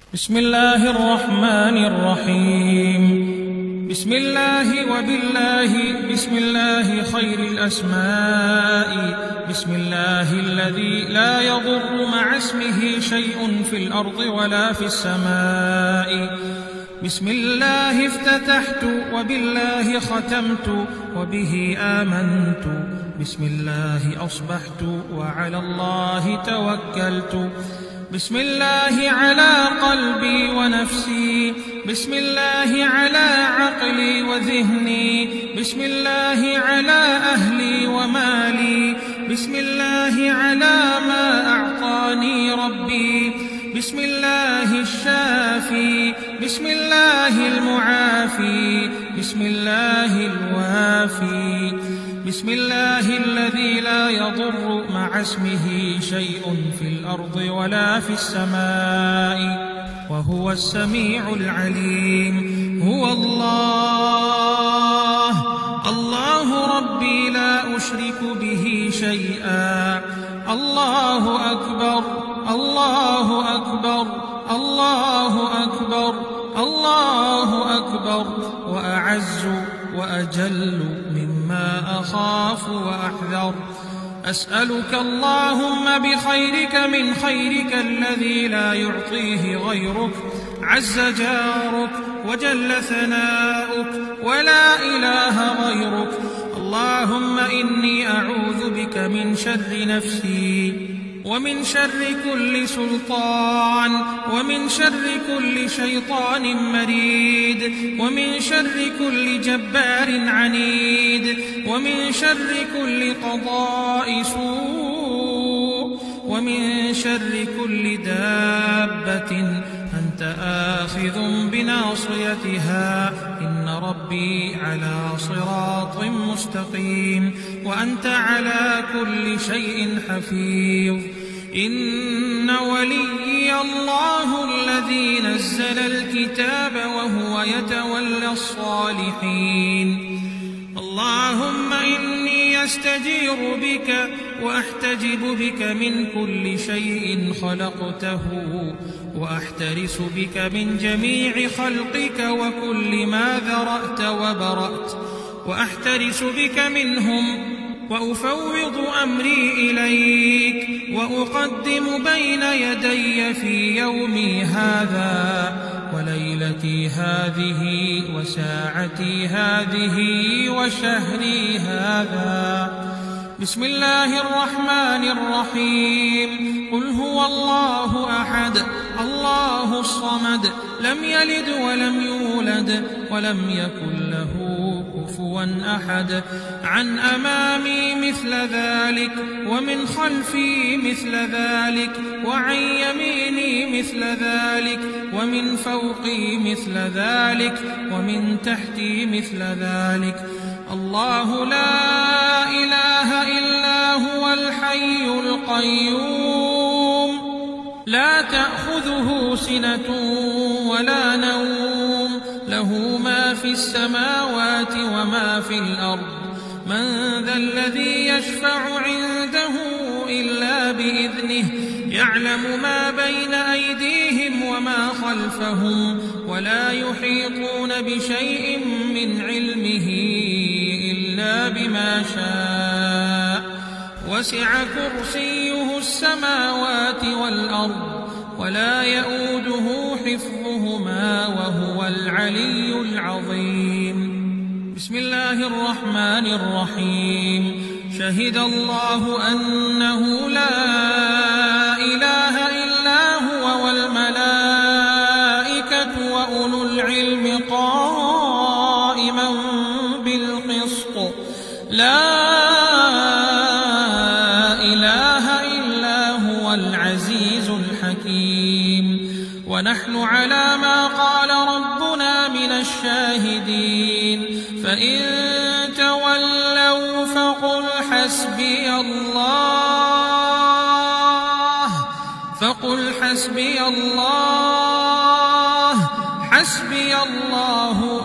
بسم الله الرحمن الرحيم. بسم الله وبالله، بسم الله خير الأسماء، بسم الله الذي لا يضر مع اسمه شيء في الأرض ولا في السماء. بسم الله افتتحت وبالله ختمت وبه آمنت، بسم الله أصبحت وعلى الله توكلت. بسم الله على قلبي ونفسي، بسم الله على عقلي وذهني، بسم الله على أهلي ومالي، بسم الله على ما أعطاني ربي، بسم الله الشافي، بسم الله المعافي، بسم الله الوافي، بسم الله الذي لا يضر مع اسمه شيء في الأرض ولا في السماء وهو السميع العليم. هو الله، الله ربي لا أشرك به شيئا. الله أكبر، الله أكبر، الله أكبر، الله أكبر، وأعز وأجل مما أخاف وأحذر. أسألك اللهم بخيرك من خيرك الذي لا يعطيه غيرك، عز جارك وجل ثناؤك ولا إله غيرك. اللهم إني أعوذ بك من شر نفسي ومن شر كل سلطان ومن شر كل شيطان مريد ومن شر كل جبار عنيد ومن شر كل قضاء سوء ومن شر كل دابة أنت آخذ بناصيتها. إن ربي على صراط مستقيم وأنت على كل شيء حفيظ. إن وليي الله الذي نزل الكتاب وهو يتولى الصالحين. اللهم إني أستجير بك وأحتجب بك من كل شيء خلقته، وأحترس بك من جميع خلقك وكل ما ذرأت وبرأت، وأحترس بك منهم وأفوض أمري إليك، وأقدم بين يدي في يومي هذا وليلتي هذه وساعتي هذه وشهري هذا. بسم الله الرحمن الرحيم. قل هو الله أحد الله الصمد، لم يلد ولم يولد ولم يكن له كفوا أحد. عن أمامي مثل ذلك ومن خلفي مثل ذلك وعن يميني مثل ذلك ومن فوقي مثل ذلك ومن تحتي مثل ذلك. الله لا إله إلا هو الحي القيوم، لا تأخذه سنة ولا نوم، له ما في السماوات وما في الأرض. من ذا الذي يشفع عنده إلا بإذنه، يعلم ما بين أيديهم وما خلفهم، ولا يحيطون بشيء من علمه إلا بما شاء. وسع كرسيه السماوات والأرض ولا يئوده حفظهما وهو العلي العظيم. بسم الله الرحمن الرحيم. شهد الله أنه لا إله إلا هو والملائكة وأولو العلم قائما بالقسط. لا إله إلا هو العزيز الحكيم. ونحن على ما قال ربنا من الشاهدين. فإن تولوا فقل حسبي الله، فقل حسبي الله، حسبي الله